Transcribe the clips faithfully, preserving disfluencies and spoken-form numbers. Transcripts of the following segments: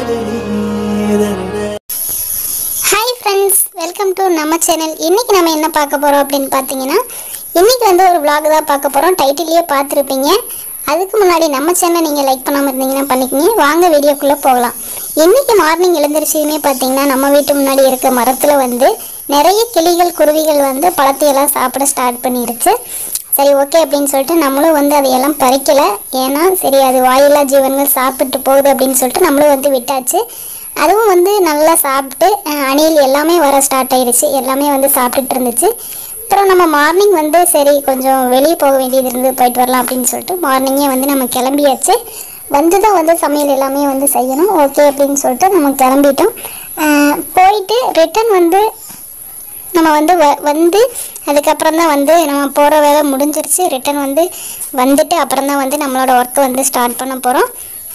Hi friends, welcome to நம்ம channel. இன்றைக்கி நம்ம என்ன பார்க்க போகிறோம் அப்படின்னு பார்த்தீங்கன்னா, இன்றைக்கி வந்து ஒரு vlog தான் பார்க்க போகிறோம். டைட்டிலேயே பார்த்துருப்பீங்க. அதுக்கு முன்னாடி நம்ம சேனலை நீங்கள் லைக் பண்ணாமல் இருந்தீங்கன்னா பண்ணிக்கிங்க. வாங்க வீடியோக்குள்ளே போகலாம். இன்றைக்கி மார்னிங் எழுந்திரிச்சதுமே பார்த்தீங்கன்னா, நம்ம வீட்டு முன்னாடி இருக்க மரத்தில் வந்து நிறைய கிளிகள் குருவிகள் வந்து பழத்தையெல்லாம் சாப்பிட ஸ்டார்ட் பண்ணிடுச்சு. சரி, ஓகே அப்படின்னு சொல்லிட்டு நம்மளும் வந்து அதையெல்லாம் பறிக்கலை. ஏன்னா சரி, அது வாயில்லா ஜீவன்கள் சாப்பிட்டு போகுது அப்படின்னு சொல்லிட்டு நம்மளும் வந்து விட்டாச்சு. அதுவும் வந்து நல்லா சாப்பிட்டு அணில் எல்லாமே வர ஸ்டார்ட் ஆயிடுச்சு. எல்லாமே வந்து சாப்பிட்டுட்டு இருந்துச்சு. அப்புறம் நம்ம மார்னிங் வந்து சரி கொஞ்சம் வெளியே போக வேண்டியது இருந்து போயிட்டு வரலாம் அப்படின்னு சொல்லிட்டு மார்னிங்கே வந்து நம்ம கிளம்பியாச்சு. வந்து தான் வந்து சமையல் எல்லாமே வந்து செய்யணும். ஓகே அப்படின்னு சொல்லிட்டு நம்ம கிளம்பிட்டோம். போயிட்டு ரிட்டன் வந்து நம்ம வந்து வ வந்து அதுக்கப்புறம் தான் வந்து நம்ம போகிற வேலை முடிஞ்சிருச்சு. ரிட்டன் வந்து வந்துட்டு அப்புறம் தான் வந்து நம்மளோட ஒர்க்கை வந்து ஸ்டார்ட் பண்ண போகிறோம்.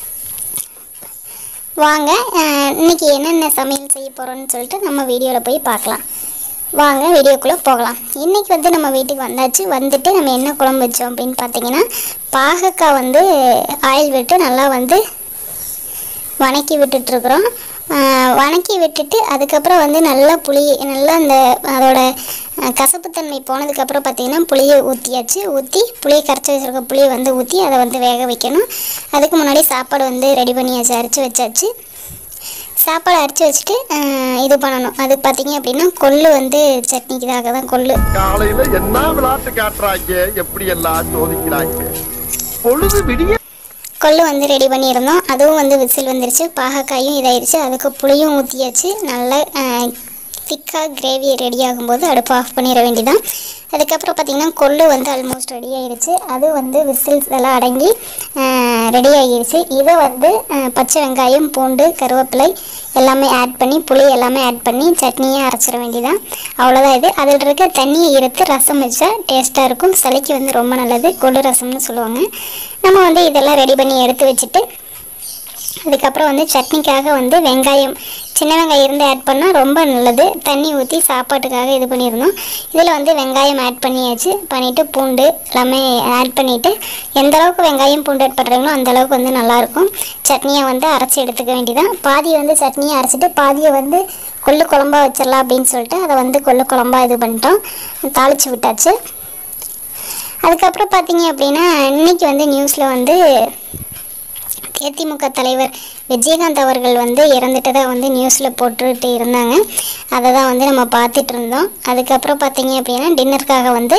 வாங்க இன்றைக்கி என்னென்ன சமையல் செய்ய போகிறோன்னு சொல்லிட்டு நம்ம வீடியோவில் போய் பார்க்கலாம். வாங்க வீடியோக்குள்ளே போகலாம். இன்றைக்கி வந்து நம்ம வீட்டுக்கு வந்தாச்சு. வந்துட்டு நம்ம என்ன குழம்பு வச்சோம் அப்படின்னு பார்த்தீங்கன்னா, பாகக்காய் வந்து ஆயில் விட்டு நல்லா வந்து வணக்கி விட்டுட்ருக்குறோம். வணக்கி விட்டுட்டு அதுக்கப்புறம் வந்து நல்லா புளி நல்லா அந்த அதோட கசப்புத்தன்மை போனதுக்கப்புறம் பார்த்திங்கன்னா புளியை ஊற்றியாச்சு. ஊற்றி புளியை கரைச்சி வச்சுருக்க புளியை வந்து ஊற்றி அதை வந்து வேக வைக்கணும். அதுக்கு முன்னாடி சாப்பாடு வந்து ரெடி பண்ணியாச்சு, அரைச்சி வச்சாச்சு. சாப்பாடு அரைச்சி வச்சுட்டு இது பண்ணணும். அது பார்த்திங்க அப்படின்னா கொள்ளு வந்து சட்னிக்குதாக தான் கொள்ளு. காலையில் என்ன விளையாட்டு காட்டுறாங்க, எப்படி எல்லாம் சோதிக்கிறாங்க. பொழுது விடிய கொள்ளு வந்து ரெடி பண்ணியிருந்தோம். அதுவும் வந்து விசில் வந்துருச்சு. பாகக்காயும் இதாகிடுச்சு. அதுக்கு புளியும் ஊற்றியாச்சு. நல்லா திக்காக கிரேவி ரெடி ஆகும்போது அடுப்பு ஆஃப் பண்ணிட வேண்டியதான். அதுக்கப்புறம் பார்த்திங்கன்னா கொள்ளு வந்து ஆல்மோஸ்ட் ரெடி ஆகிடுச்சு. அது வந்து விசில்ஸ் எல்லாம் அடங்கி ரெடி ஆகிடுச்சு. இதை வந்து பச்சை வெங்காயம், பூண்டு, கருவேப்பிலை எல்லாமே ஆட் பண்ணி புளி எல்லாமே ஆட் பண்ணி சட்னியை அரைச்சிட வேண்டியதான். அவ்வளோதான். இது அதில் இருக்க தண்ணியை எடுத்து ரசம் வச்சா டேஸ்ட்டாக இருக்கும். சளிக்கு வந்து ரொம்ப நல்லது. கொள்ளு ரசம்னு சொல்லுவாங்க. நம்ம வந்து இதெல்லாம் ரெடி பண்ணி எடுத்து வச்சுட்டு அதுக்கப்புறம் வந்து சட்னிக்காக வந்து வெங்காயம், சின்ன வெங்காயம் இருந்து ஆட் பண்ணால் ரொம்ப நல்லது. தண்ணி ஊற்றி சாப்பாட்டுக்காக இது பண்ணியிருந்தோம். இதில் வந்து வெங்காயம் ஆட் பண்ணியாச்சு. பண்ணிவிட்டு பூண்டு எல்லாமே ஆட் பண்ணிவிட்டு எந்த அளவுக்கு வெங்காயம் பூண்டு ஆட் பண்ணுறீங்களோ அந்தளவுக்கு வந்து நல்லாயிருக்கும். சட்னியை வந்து அரைச்சி எடுத்துக்க வேண்டியதான். பாதியை வந்து சட்னியை அரைச்சிட்டு பாதியை வந்து கொள்ளு குழம்பா வச்சிடலாம் அப்படின்னு சொல்லிட்டு அதை வந்து கொள்ளு குழம்பா இது பண்ணிட்டோம், தாளித்து விட்டாச்சு. அதுக்கப்புறம் பார்த்திங்க அப்படின்னா, இன்றைக்கி வந்து நியூஸில் வந்து அதிமுக தலைவர் விஜயகாந்த் அவர்கள் வந்து இறந்துட்டதாக வந்து நியூஸில் போட்டுட்டு இருந்தாங்க. அதை தான் வந்து நம்ம பார்த்துட்டு இருந்தோம். அதுக்கப்புறம் பார்த்திங்க அப்படின்னா டின்னருக்காக வந்து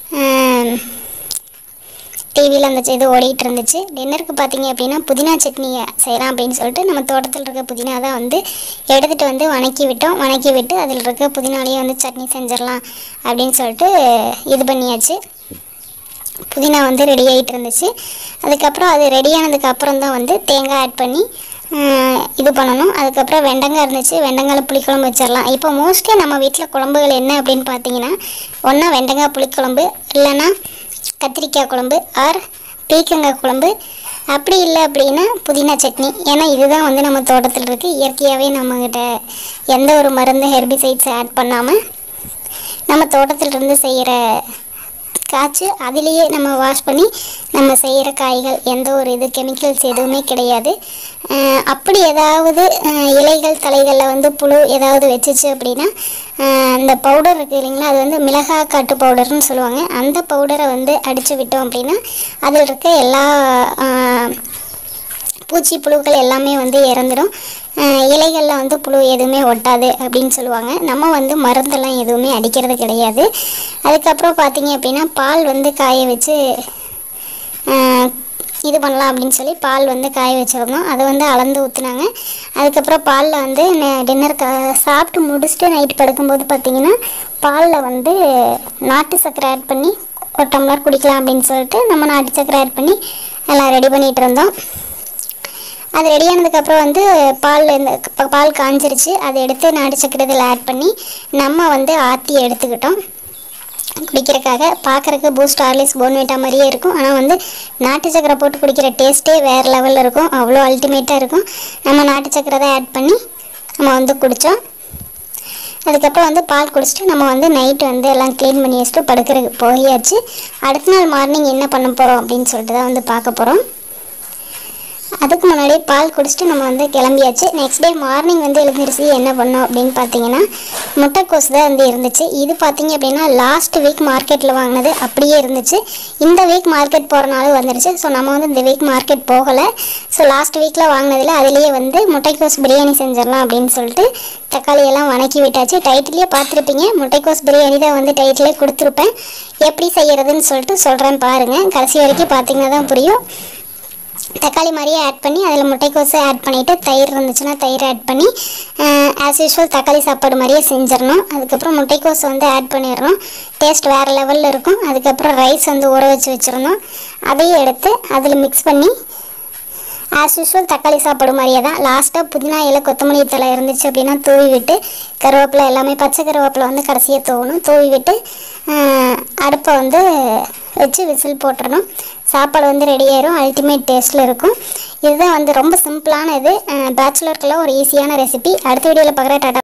டிவியில் அந்த இது ஓடிட்டு இருந்துச்சு. டின்னருக்கு பார்த்திங்க அப்படின்னா புதினா சட்னி செய்யலாம் அப்படின்னு சொல்லிட்டு நம்ம தோட்டத்தில் இருக்க புதினா தான் வந்து எடுத்துகிட்டு வந்து வணக்கி விட்டோம். வணக்கி விட்டு அதில் இருக்க புதினாலேயே வந்து சட்னி செஞ்சிடலாம் அப்படின்னு சொல்லிட்டு இது பண்ணியாச்சு. புதினா வந்து ரெடி ஆகிட்டு இருந்துச்சு. அதுக்கப்புறம் அது ரெடியானதுக்கு அப்புறம் தான் வந்து தேங்காய் ஆட் பண்ணி இது பண்ணணும். அதுக்கப்புறம் வெண்டங்காய் இருந்துச்சு. வெண்டங்காயில் புளிக்குழம்பு வச்சிடலாம். இப்போ மோஸ்ட்லி நம்ம வீட்டில் குழம்புகள் என்ன அப்படின்னு பார்த்தீங்கன்னா, ஒன்றா வெண்டங்காய் புளிக்குழம்பு, இல்லைன்னா கத்திரிக்காய் குழம்பு, ஆர் பீக்கங்காய் குழம்பு, அப்படி இல்லை அப்படின்னா புதினா சட்னி. ஏன்னா இதுதான் வந்து நம்ம தோட்டத்தில் இருக்குது. இயற்கையாகவே நம்மக்கிட்ட எந்த ஒரு மருந்து ஹெர்பிசைட்ஸ் ஆட் பண்ணாமல் நம்ம தோட்டத்திலிருந்து செய்கிற காய்ச்சி அதிலேயே நம்ம வாஷ் பண்ணி நம்ம செய்கிற காய்கள், எந்த ஒரு இது கெமிக்கல்ஸ் எதுவுமே கிடையாது. அப்படி ஏதாவது இலைகள் தலைகளில் வந்து புழு ஏதாவது வச்சிச்சு அப்படின்னா அந்த பவுடர் இருக்குது இல்லைங்களா, அது வந்து மிளகாய் காட்டு பவுடர்னு சொல்லுவாங்க. அந்த பவுடரை வந்து அடித்து விட்டோம் அப்படின்னா அதில் இருக்க எல்லா பூச்சி புழுக்கள் எல்லாமே வந்து இறந்துடும். இலைகளில் வந்து புழு எதுவுமே ஒட்டாது அப்படின்னு சொல்லுவாங்க. நம்ம வந்து மருந்தெல்லாம் எதுவுமே அடிக்கிறது கிடையாது. அதுக்கப்புறம் பார்த்திங்க அப்படின்னா பால் வந்து காய வச்சு இது பண்ணலாம் அப்படின்னு சொல்லி பால் வந்து காய வச்சுருந்தோம். அதை வந்து அளந்து ஊற்றுனாங்க. அதுக்கப்புறம் பாலில் வந்து டின்னர் க சாப்பிட்டு முடிச்சுட்டு நைட்டு படுக்கும்போது பார்த்திங்கன்னா பாலில் வந்து நாட்டு சர்க்கரை ஆட் பண்ணி ஒரு டம்ளர் குடிக்கலாம் அப்படின்னு சொல்லிட்டு நம்ம நாட்டு சர்க்கரை ஆட் பண்ணி எல்லாம் ரெடி பண்ணிகிட்டு இருந்தோம். அது ரெடியானதுக்கப்புறம் வந்து பால் இந்த பால் காஞ்சிருச்சு. அதை எடுத்து நாட்டு சர்க்கரை இதில் ஆட் பண்ணி நம்ம வந்து ஆற்றி எடுத்துக்கிட்டோம் குடிக்கிறதுக்காக. பார்க்குறக்கு பூஸ்ட், ஹார்லிக்ஸ், போர்ன்விட்டா மாதிரியே இருக்கும். ஆனால் வந்து நாட்டு சர்க்கரை போட்டு குடிக்கிற டேஸ்ட்டே வேறு லெவலில் இருக்கும். அவ்வளோ அல்டிமேட்டாக இருக்கும். நம்ம நாட்டு சர்க்கரை தான் ஆட் பண்ணி நம்ம வந்து குடித்தோம். அதுக்கப்புறம் வந்து பால் குடிச்சிட்டு நம்ம வந்து நைட்டு வந்து எல்லாம் க்ளீன் பண்ணி வச்சுட்டு படுக்கிறதுக்கு போயாச்சு. அடுத்த நாள் மார்னிங் என்ன பண்ண போகிறோம் அப்படின்னு சொல்லிட்டு தான் வந்து பார்க்க போகிறோம். அதுக்கு முன்னாடி பால் குடிச்சிட்டு நம்ம வந்து கிளம்பியாச்சு. நெக்ஸ்ட் டே மார்னிங் வந்து எழுந்திரிச்சு என்ன பண்ணோம் அப்படின்னு பார்த்தீங்கன்னா முட்டைக்கோஸ் தான் வந்து இருந்துச்சு. இது பார்த்தீங்க அப்படின்னா லாஸ்ட் வீக் மார்க்கெட்டில் வாங்கினது அப்படியே இருந்துச்சு. இந்த வீக் மார்க்கெட் போகிறனாலும் வந்துருச்சு. ஸோ நம்ம வந்து இந்த வீக் மார்க்கெட் போகலை. ஸோ லாஸ்ட் வீக்கில் வாங்கினதில் அதுலேயே வந்து முட்டைக்கோஸ் பிரியாணி செஞ்சிடலாம் அப்படின்னு சொல்லிட்டு தக்காளியெல்லாம் வணக்கி விட்டாச்சு. டைட்டிலே பார்த்துருப்பீங்க, முட்டைக்கோஸ் பிரியாணி தான் வந்து டைட்டிலே கொடுத்துருப்பேன். எப்படி செய்கிறதுன்னு சொல்லிட்டு சொல்கிறேன் பாருங்கள். கடைசி வரைக்கும் பார்த்தீங்கன்னா தான் புரியும். தக்காளி மாதிரியே ஆட் பண்ணி அதில் முட்டைக்கோஸை ஆட் பண்ணிவிட்டு தயிர் இருந்துச்சுன்னா தயிர் ஆட் பண்ணி ஆஸ் யூஸ்வல் தக்காளி சாப்பாடு மாதிரியே செஞ்சிடணும். அதுக்கப்புறம் முட்டைக்கோஸ் வந்து ஆட் பண்ணிடணும். டேஸ்ட் வேறு லெவலில் இருக்கும். அதுக்கப்புறம் ரைஸ் வந்து ஊற வச்சு வச்சுருந்தோம். அதையும் எடுத்து அதில் மிக்ஸ் பண்ணி ஆஸ் யூஸ்வல் தக்காளி சாப்பாடு மாதிரியே தான். லாஸ்ட்டாக புதினா இலை கொத்தமல்லி தலை இருந்துச்சு அப்படின்னா தூவி விட்டு கருவேப்பிலை எல்லாமே பச்சை கருவேப்பிலை வந்து கடைசியாக தூவணும். தூவி விட்டு அடுப்பை வந்து வச்சு விசில் போட்டுடணும். சாப்பாடு வந்து ரெடி ஆயிரும். அல்டிமேட் டேஸ்ட்டில் இருக்கும். இதுதான் வந்து ரொம்ப சிம்பிளான இது. பேச்சுலருக்கெல்லாம் ஒரு ஈஸியான ரெசிபி. அடுத்த வீடியோவில் பார்க்குற டாட்டா.